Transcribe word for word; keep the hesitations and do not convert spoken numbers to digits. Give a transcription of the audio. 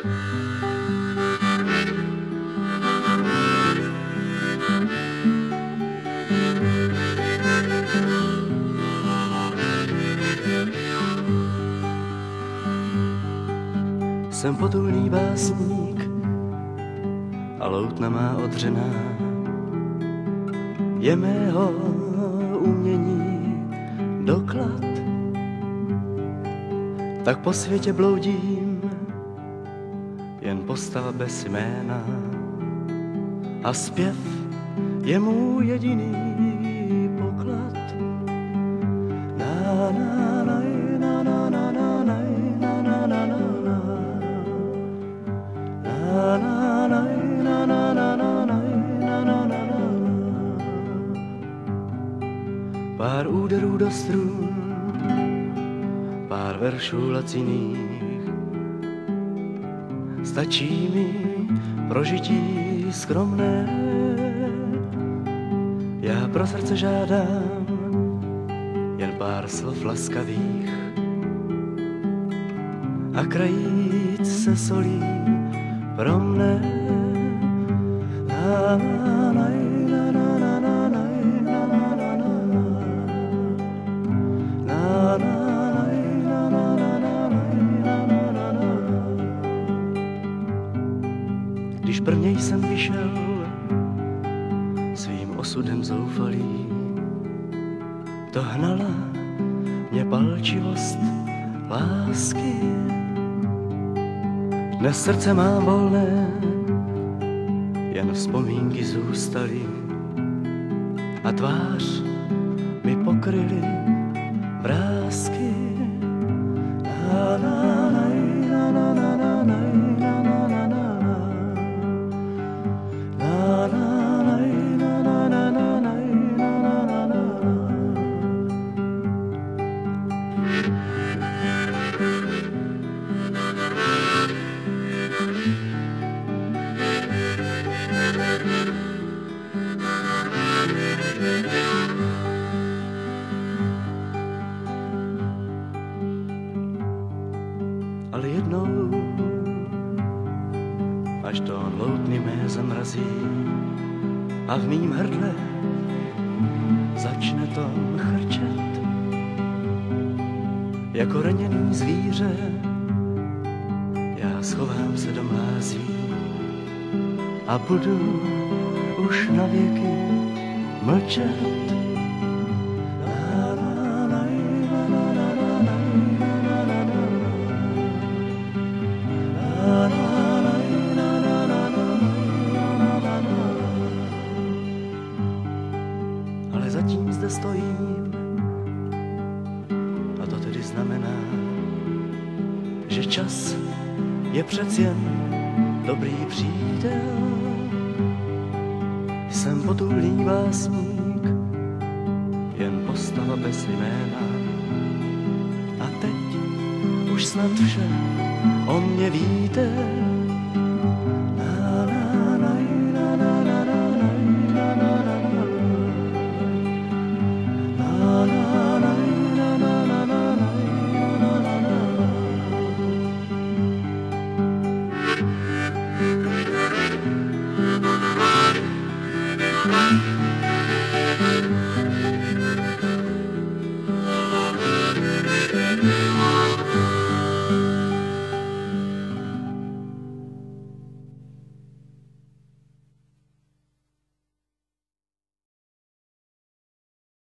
Jsem potulný básník a loutna má odřená je mého umění doklad. Tak po světě bloudím, jen postava bez jména a zpěv je můj jediný poklad. Na, na, na, na, na, na, na, na, na, na, na, na. Pár úderů do strun, pár veršů laciných, stačí mi prožití skromné. Já pro srdce žádám jen pár slov laskavých a krajíc se solí pro mne. Na, na, na, na, na, na, na, na, na, na, na. Když prvně jsem vyšel svým osudem zoufalý, to hnala mě palčivost lásky. Dnes srdce mám volné, jen vzpomínky zůstaly a tvář mi pokryly vrásky. Na, na, na, na, na, na, na, na, na, na, na, na. Na, na, na, na, na, na, na, na, na, na. Ale jednou, až to loutny mé zamrazí a v mým hrdle začne to chrčet, jako raněný zvíře, já schovám se do mlází a budu už na věky mlčet. Ale zatím zde stojím a to tedy znamená, že čas je přec jen dobrý přítel. Jsem potulný básník, jen postava bez jména a teď už snad vše o mě víte.